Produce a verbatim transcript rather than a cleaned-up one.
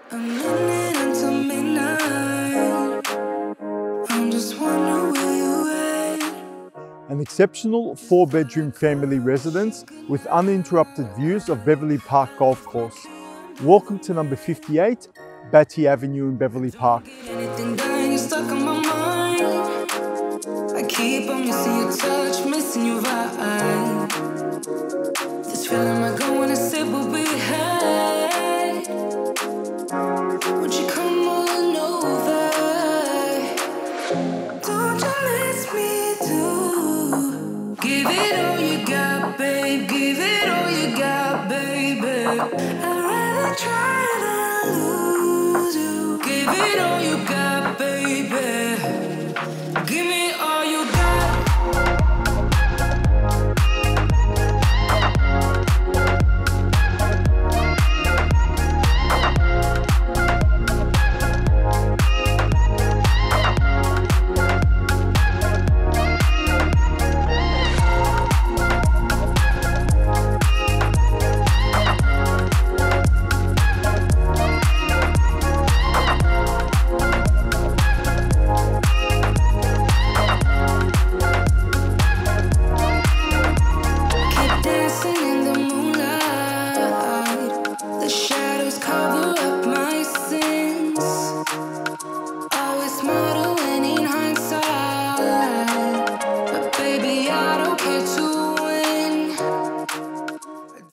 A minute until midnight. I'm just wondering where you at. An exceptional four-bedroom family residence with uninterrupted views of Beverley Park Golf Course. Welcome to number fifty-eight, Battye Avenue in Beverley Park. Anything dying, you're stuck on my mind. I keep on missing your touch, missing your vibe. This feeling I go when I sit, but we